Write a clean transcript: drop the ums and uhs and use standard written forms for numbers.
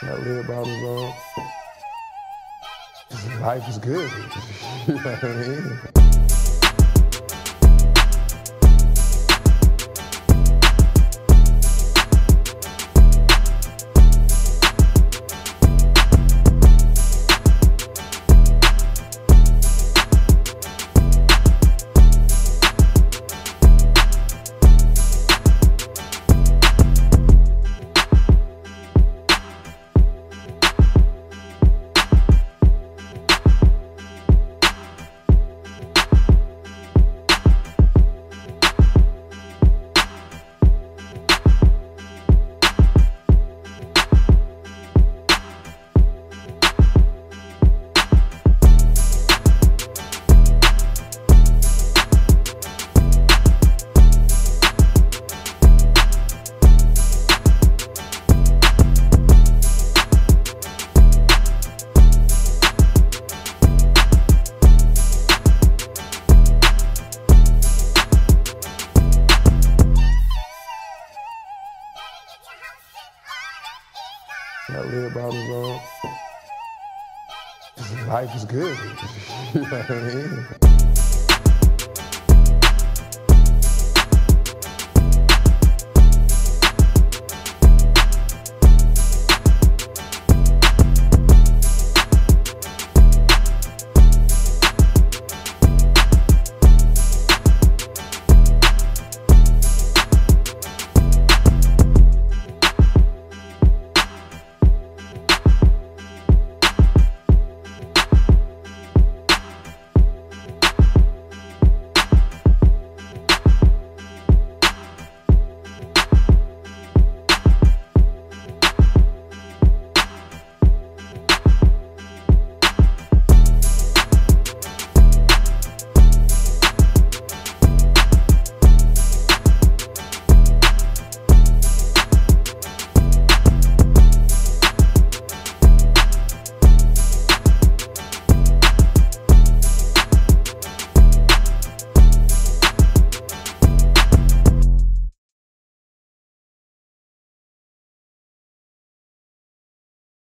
I live by his own. Life is good. You know what I mean? I live by his own. Life is good. You know what I mean?